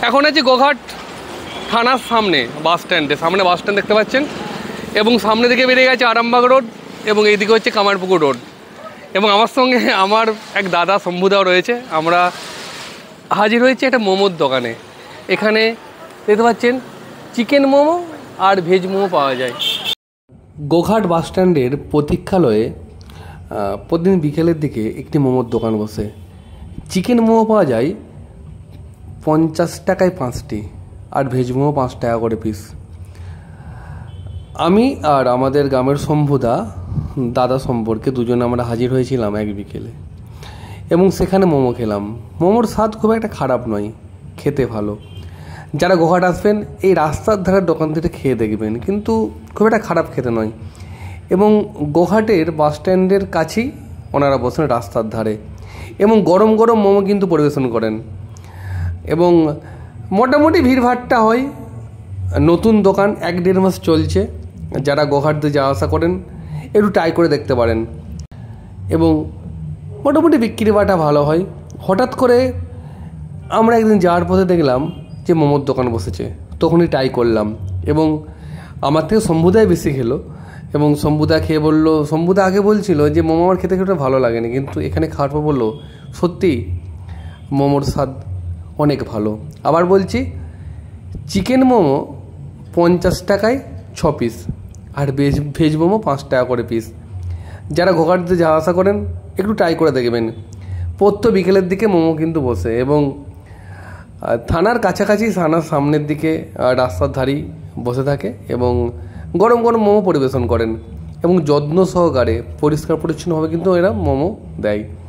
এখন আছে গোঘাট থানার সামনে বাস স্ট্যান্ড দেখতে পাচ্ছেন, এবং সামনে দিকে বেরিয়ে গেছে আরামবাগ রোড, এবং এইদিকে হচ্ছে কামারপুকুর রোড। এবং আমার সঙ্গে আমার এক দাদা শম্ভুদাও রয়েছে। আমরা হাজির হয়েছি একটা মোমোর দোকানে। এখানে দেখতে পাচ্ছেন চিকেন মোমো আর ভেজ মোমো পাওয়া যায়। গোঘাট বাস স্ট্যান্ডের প্রতীক্ষালয়ে প্রতিদিন বিকেলের দিকে একটি মোমোর দোকান বসে। চিকেন মোমো পাওয়া যায় 50 টাকায় 5টি, আর ভেজ মোমো 5 টাকা করে পিস। আমি আর আমাদের গ্রামের শম্ভুদা দাদা সম্পর্কে দুজনে আমরা হাজির হয়েছিলাম এক বিকেলে, এবং সেখানে মোমো খেলাম। মোমোর স্বাদ খুব একটা খারাপ নয়, খেতে ভালো। যারা গোঘাট আসবেন এই রাস্তার ধারের দোকান থেকে খেয়ে দেখবেন, কিন্তু খুব একটা খারাপ খেতে নয়। এবং গোঘাটের বাস স্ট্যান্ডের কাছেই ওনারা বসেন রাস্তার ধারে, এবং গরম গরম মোমো কিন্তু পরিবেশন করেন। এবং মোটামুটি ভিড়ভাট্টা হয়। নতুন দোকান 1-1.5 মাস চলছে। যারা গোঘাট দিয়ে যাওয়া আসা করেন একটু ট্রাই করে দেখতে পারেন, এবং মোটামুটি বিক্রি বাটা ভালো হয়। হঠাৎ করে আমরা একদিন যাওয়ার পথে দেখলাম যে মোমোর দোকান বসেছে, তখনই ট্রাই করলাম। এবং আমার থেকে শম্ভুদাই বেশি খেলো, এবং শম্ভুদা খেয়ে বললো, শম্ভুদা আগে বলছিল যে মোমো আমার খেতে খেতে ভালো লাগেনি, কিন্তু এখানে খাওয়ার পর বললো সত্যি মোমোর স্বাদ অনেক ভালো। আবার বলছি, চিকেন মোমো 50 টাকায় 6 পিস, আর ভেজ মোমো 5 টাকা করে পিস। যারা গোঘাটতে যাওয়া আসা করেন একটু ট্রাই করে দেখবেন। প্রত্যেক বিকেলের দিকে মোমো কিন্তু বসে, এবং থানার কাছাকাছি, থানার সামনের দিকে রাস্তার ধারেই বসে থাকে, এবং গরম গরম মোমো পরিবেশন করেন, এবং যত্ন সহকারে পরিষ্কার পরিচ্ছন্নভাবে কিন্তু এরা মোমো দেয়।